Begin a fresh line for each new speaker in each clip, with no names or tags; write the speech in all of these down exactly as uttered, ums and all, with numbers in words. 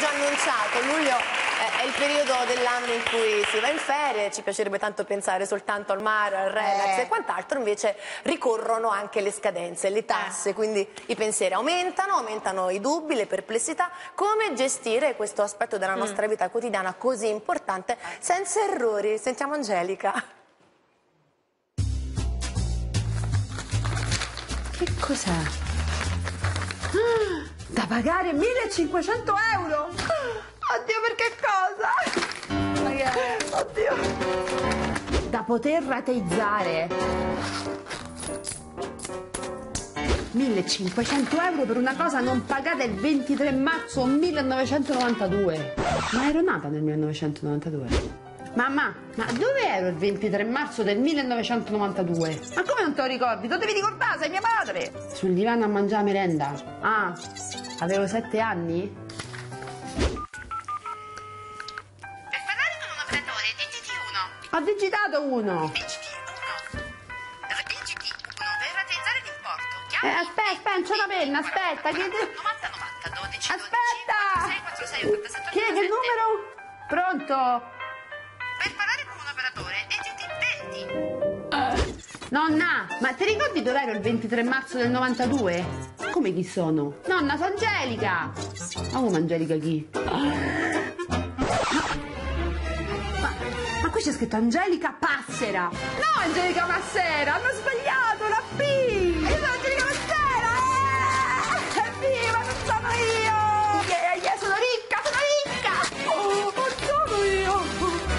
già annunciato, luglio è il periodo dell'anno in cui si va in ferie, ci piacerebbe tanto pensare soltanto al mare, al relax
eh.
e quant'altro, invece ricorrono anche le scadenze, le tasse,
eh.
quindi i pensieri aumentano, aumentano i dubbi, le perplessità. Come gestire questo aspetto della nostra vita quotidiana così importante senza errori? Sentiamo Angelica.
Che cos'è? Ah, da pagare millecinquecento euro! Oddio, per che cosa? Ma che è? Oddio! Da poter rateizzare millecinquecento euro per una cosa non pagata il ventitré marzo millenovecentonovantadue. Ma ero nata nel millenovecentonovantadue. Mamma, ma dove ero il ventitré marzo del millenovecentonovantadue? Ma come non te lo ricordi? Lo devi ricordare, sei mia madre! Sul divano a mangiare merenda. Ah, avevo sette anni?
Per parlare con un operatore, digiti uno.
Ho digitato uno.
Digiti uno. Digiti uno per rateizzare l'importo. Chiama
Eh, aspetta, aspetta, non c'è la penna, aspetta. Chiedi...
novanta novanta dodici
Aspetta!
sei quarantasei ottantasette
Chiedi il numero? Pronto?
Per parlare con un operatore, digiti venti.
Nonna, ma ti ricordi dove ero il ventitré marzo del novantadue? Come chi sono? Nonna, sono Angelica! Ma come Angelica chi? Ma, ma qui c'è scritto Angelica Passera! No, Angelica Massera! Hanno sbagliato la P! Io sono Angelica Massera! Eh! Evviva, non sono io! Yeah, yeah, sono ricca, sono ricca! Oh, non sono io!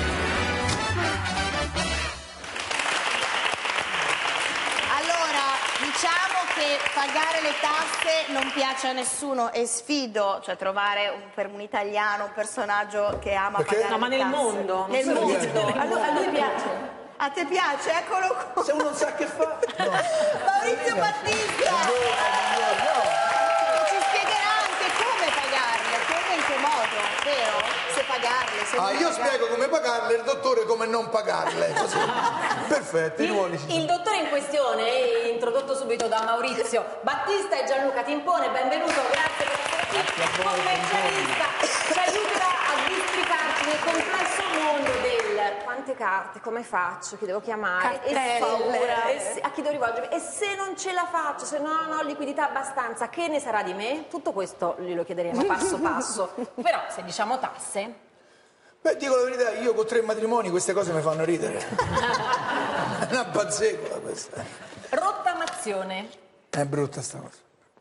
Diciamo che pagare le tasse non piace a nessuno e sfido, cioè trovare un, per un italiano un personaggio che ama
Perché?
pagare
No, ma
le
nel
tasse.
mondo.
Nel
Non so
mondo.
perché.
A lui, a lui piace. A te piace? Eccolo qua.
Se uno non sa che fa... No.
Maurizio Battista. Ci spiegherà anche come pagarle, come in che modo, vero? Se pagarle, se
Ah,
non
io
pagarle.
spiego come pagarle, il dottore come non pagarle. Così. Perfetto, i ruoli si
Il dottore in questione, introdotto subito da Maurizio Battista e Gianluca Timpone, benvenuto, grazie per essere qui. Commercialista, ci aiuta a districarci nel complesso mondo del quante carte, come faccio, chi devo chiamare, e paura, e se, a chi devo rivolgermi, e se non ce la faccio, se non ho liquidità abbastanza, che ne sarà di me? Tutto questo glielo chiederemo passo passo, però se diciamo tasse...
Beh, dico la verità, io con tre matrimoni queste cose mi fanno ridere. È una bazzecola questa.
Rottamazione.
È brutta sta cosa.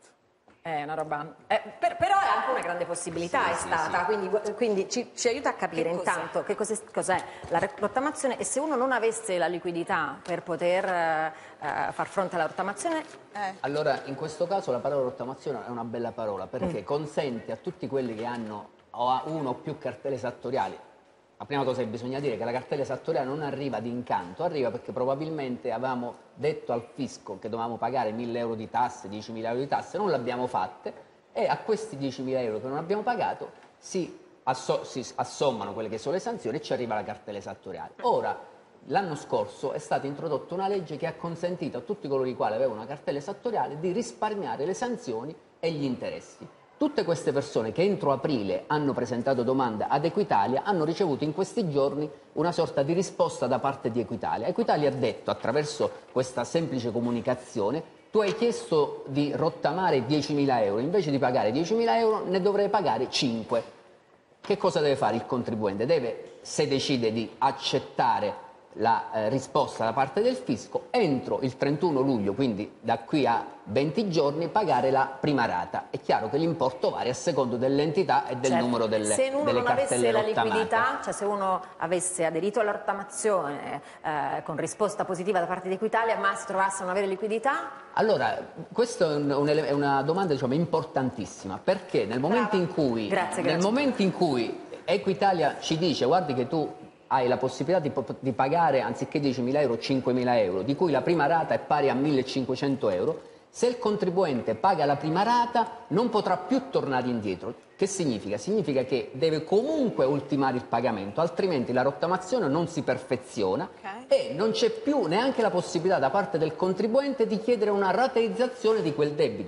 È una roba... eh, per- però è anche una grande possibilità, è stata, quindi, quindi ci, ci aiuta a capire
Che cos'è?
intanto che cos'è, cos'è la rottamazione e se uno non avesse la liquidità per poter eh, eh, far fronte alla rottamazione...
Eh.
Allora, in questo caso la parola rottamazione è una bella parola perché consente a tutti quelli che hanno o ha uno o più cartelle esattoriali. La prima cosa che bisogna dire è che la cartella esattoriale non arriva d'incanto, arriva perché probabilmente avevamo detto al fisco che dovevamo pagare mille euro di tasse, diecimila euro di tasse, non l'abbiamo fatte e a questi diecimila euro che non abbiamo pagato si, asso si assommano quelle che sono le sanzioni e ci arriva la cartella esattoriale. Ora, l'anno scorso è stata introdotta una legge che ha consentito a tutti coloro i quali avevano una cartella esattoriale di risparmiare le sanzioni e gli interessi. Tutte queste persone che entro aprile hanno presentato domanda ad Equitalia hanno ricevuto in questi giorni una sorta di risposta da parte di Equitalia. Equitalia ha detto, attraverso questa semplice comunicazione, tu hai chiesto di rottamare diecimila euro, invece di pagare diecimila euro ne dovrei pagare cinque. Che cosa deve fare il contribuente? Deve, se decide di accettare la eh, risposta da parte del fisco, entro il trentuno luglio, quindi da qui a venti giorni, pagare la prima rata. È chiaro che l'importo varia a secondo dell'entità e del
Certo.
numero delle,
se uno
delle
non
cartelle
avesse la
rottamate.
liquidità, cioè se uno avesse aderito alla rottamazione eh, con risposta positiva da parte di Equitalia ma si trovasse a non avere liquidità?
Allora, questa è, un, un ele- è una domanda diciamo, importantissima perché nel momento, in cui,
Grazie,
nel
grazie.
momento in cui Equitalia ci dice guardi che tu hai la possibilità di, di pagare anziché diecimila euro cinquemila euro, di cui la prima rata è pari a millecinquecento euro, se il contribuente paga la prima rata non potrà più tornare indietro. Che significa? Significa che deve comunque ultimare il pagamento, altrimenti la rottamazione non si perfeziona
Okay.
e non c'è più neanche la possibilità da parte del contribuente di chiedere una rateizzazione di quel debito.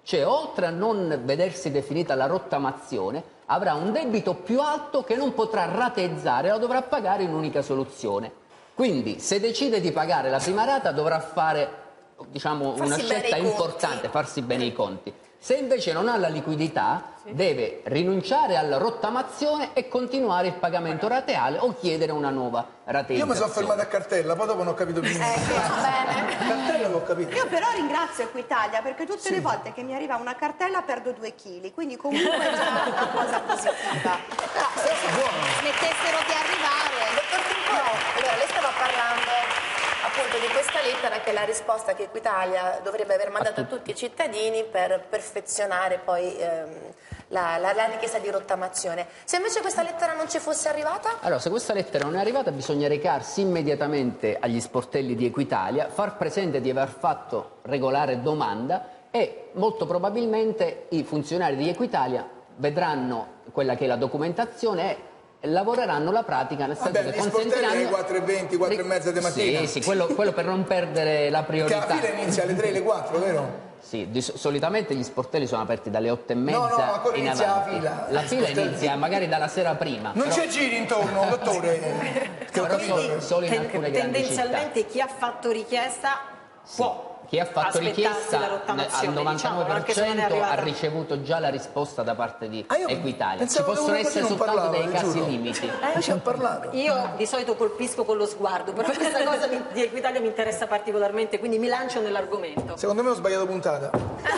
Cioè, oltre a non vedersi definita la rottamazione, avrà un debito più alto che non potrà rateizzare, lo dovrà pagare in un'unica soluzione. Quindi, se decide di pagare la prima rata, dovrà fare, diciamo,
Farsi
una
bene
scelta
i conti.
importante, farsi bene i conti. Se invece non ha la liquidità, sì, deve rinunciare alla rottamazione e continuare il pagamento rateale o chiedere una nuova rateizzazione.
Io mi sono fermato a cartella, poi dopo non ho capito più niente.
Bene.
Cartella l'ho capito.
Io però ringrazio Equitalia perché tutte
Sì.
le volte che mi arriva una cartella perdo due chili, quindi comunque è già una cosa positiva. No, se smettessero di arrivare...
Dottor Timpone, allora lei stava parlando appunto di questa lettera che è la risposta che Equitalia dovrebbe aver mandato a tutti i cittadini per perfezionare poi ehm, la, la, la richiesta di rottamazione. Se invece questa lettera non ci fosse arrivata?
Allora, se questa lettera non è arrivata, bisogna recarsi immediatamente agli sportelli di Equitalia, far presente di aver fatto regolare domanda e molto probabilmente i funzionari di Equitalia vedranno quella che è la documentazione e lavoreranno la pratica, nel senso
Vabbè,
che
gli sportelli
consentiranno...
alle quattro e venti, quattro e mezza di mattina.
Sì, sì, quello, quello per non perdere la
Che
priorità.
la fila inizia alle tre, alle quattro, vero?
Sì, di- solitamente gli sportelli sono aperti dalle otto e mezza
No, no, ancora
in
inizia la
avanti.
fila.
La
Gli
fila
sportelli.
inizia magari dalla sera prima.
Non
però-
c'è giri intorno, dottore. Che ho
però
capito.
solo, solo in
Ten-
alcune grandi città.
tendenzialmente chi ha fatto richiesta può
Chi ha fatto
aspettarsi
richiesta
la
al
rottamazione,
novantanove
diciamo,
per
anche se non è
cento ha
arrivata.
ricevuto già la risposta da parte di
Ah, io
Equitalia. Ci
pensavo che
possono
uno così
essere
non
soltanto
parlava,
dei
le
casi
giuro.
limiti.
Eh, ci ha parlato.
Io di solito colpisco con lo sguardo, però questa cosa mi- di Equitalia mi interessa particolarmente, quindi mi lancio nell'argomento.
Secondo me ho sbagliato puntata.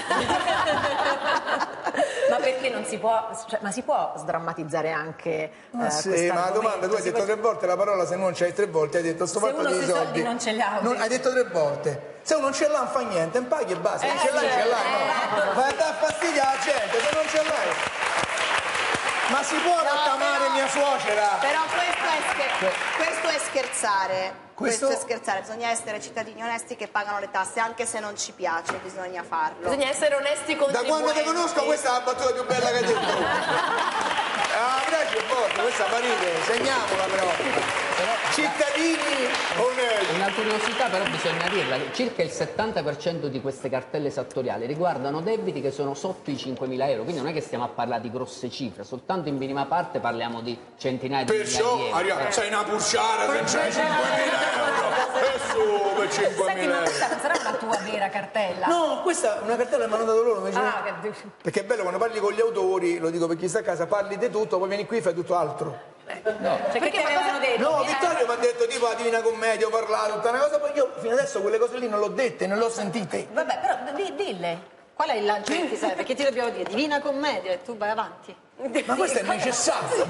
Ma perché non si può, cioè, ma si può sdrammatizzare anche
Ma
eh,
sì,
questo
ma la
argomento?
domanda, tu hai
Si
detto
può-
tre volte la parola, se non c'hai tre volte, hai detto sto
Se
fatto
uno
dei
sui
soldi.
soldi non ce li ha,
Non-
sì.
hai detto tre volte. Se uno non ce l'ha non fa niente, non paghi e basta. Se
Eh,
ce l'hai,
sì,
ce l'hai,
eh,
no. Vai a dar fastidio alla gente, se non ce l'hai. Ma si può rottamare
però-
mia suocera?
Però questo è, scher- questo è scherzare.
Questo-
Questo... è scherzare, bisogna essere cittadini onesti che pagano le tasse, anche se non ci piace, bisogna farlo.
Bisogna essere onesti con
Da quando ti conosco questa è la battuta più bella che hai detto. Ah, braci e volte, questa parite, segniamola però. Cittadini onesti.
Una curiosità però bisogna dirla, che circa il settanta per cento di queste cartelle esattoriali riguardano debiti che sono sotto i cinquemila euro, quindi non è che stiamo a parlare di grosse cifre, soltanto in minima parte parliamo di centinaia di
Perciò,
migliaia di euro.
Aria,
Eh.
sei una pusciara se c'hai cinquemila euro. E su per
Senti, ma
cinquemila
questa
euro.
non sarà una tua vera cartella?
No, questa è una cartella che mi hanno dato loro invece.
Ah, che-
Perché è bello quando parli con gli autori, lo dico per chi sta a casa, parli di tutto, poi vieni qui e fai tutto altro.
Cioè, che te avevano detto?
No,
Eh,
Vittorio mi ha detto tipo la Divina Commedia, ho parlato, tutta una cosa, poi io fino adesso quelle cose lì non l'ho dette, non le ho sentite.
Vabbè, però di- dille. Qual è il lancio che ti serve? Che ti dobbiamo dire? Divina Commedia e tu vai avanti.
Ma questo è necessario.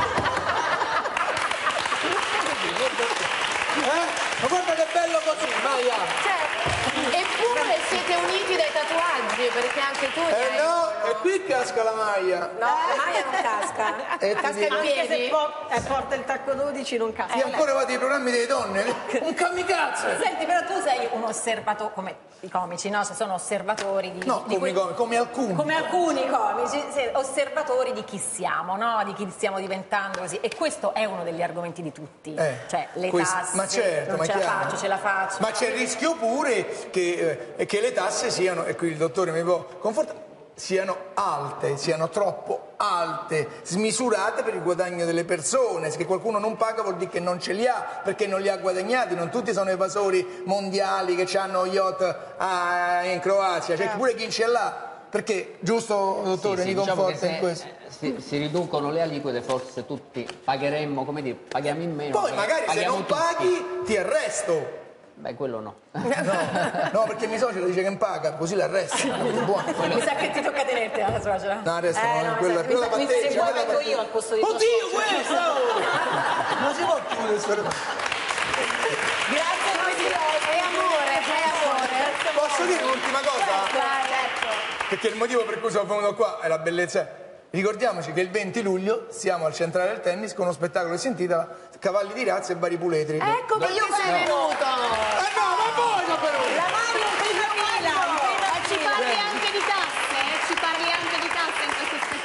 Eh? Ma guarda che bello così, Maia!
Cioè, eppure siete uniti dai tatuaggi, perché anche tu...
Eh
hai-
no, è qui che casca la maglia.
No, la maglia non casca.
E ti
Casca
dico-
in
Anche se
piedi.
po- eh, porta il tacco dodici non casca.
Sì, ancora vado ai programmi delle donne? Un kamikaze!
Senti, però tu sei un osservatore, come i comici, no? Se sono osservatori di...
No,
di
come,
que-
come, come alcuni.
Come alcuni comici, sì, osservatori di chi siamo, no? Di chi stiamo diventando così. E questo è uno degli argomenti di tutti.
Eh,
cioè, le
questo-
tasse,
ma certo,
non
ma
ce la
chiaro.
faccio, ce la faccio.
Ma c'è il rischio pure che, eh, che le tasse siano, e qui il dottore mi può confortare, siano alte, siano troppo alte, smisurate per il guadagno delle persone. Se qualcuno non paga vuol dire che non ce li ha, perché non li ha guadagnati. Non tutti sono evasori mondiali che hanno yacht ah, in Croazia, c'è pure chi ce l'ha. Perché, giusto dottore,
Sì, sì,
mi
diciamo che
conforta in
se
questo?
eh, si, si riducono le aliquote, forse tutti pagheremmo, come dire, paghiamo in meno.
Poi
pag-
magari se
paghiamo
non
tutti.
paghi ti arresto.
Beh, quello no.
No, no, perché mio socio dice che non paga, così l'arresto. Buono.
Mi sa che ti tocca tenerti la suocera.
No, adesso
Eh,
no,
no,
quella,
mi sa-
quella
mi sa-
patteggia,
se vuoi
quella
vengo io al posto di tua
Oddio,
suocera.
questo! Non si può chiudere questo.
Grazie, Presidente.
È amore, è amore.
Posso dire un'ultima cosa?
Vai, ecco.
Perché il motivo per cui sono venuto qua è la bellezza. Ricordiamoci che il venti luglio siamo al Centrale del Tennis con uno spettacolo che si intitola Cavalli di razza e vari puletri.
Ecco perché sei venuto.
Ah no, ma voi no però!
La Mario in prima fila, in prima
Ma ci
fila.
parli anche di tasse? eh? Ci parli anche di tasse in questo spettacolo?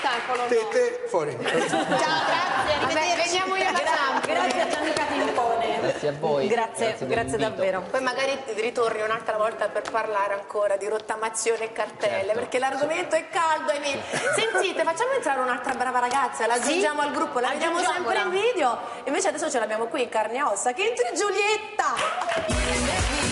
Tete, fuori.
Ciao, grazie, arrivederci.
Veniamo io alla Samp.
Grazie a Gianluca Timpone.
Grazie a voi.
Grazie,
Grazie
grazie
dell'invito.
davvero.
Poi magari ritorni un'altra volta per parlare ancora di rottamazione e cartelle,
Certo.
perché l'argomento è caldo, ahimè. Sentite, facciamo entrare un'altra brava ragazza, la aggiungiamo al gruppo, la vediamo sempre in video, invece adesso ce l'abbiamo qui in carne e ossa, che entri Giulietta!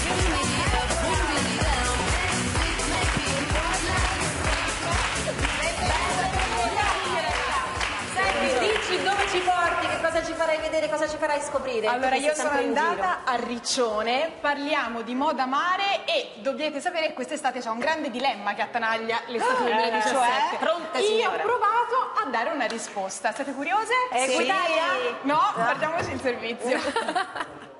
Senti, dici dove ci porti, che cosa ci farai vedere, cosa ci farai scoprire.
Allora,
Tu che
io
sei
sono
sempre in giro.
andata a Riccione, parliamo di moda mare e dovete sapere che quest'estate c'è un grande dilemma che attanaglia l'estate duemiladiciassette.
cioè, pronte,
io
signora.
ho provato a dare una risposta. Siete curiose?
Equitalia?
No, guardiamoci il servizio.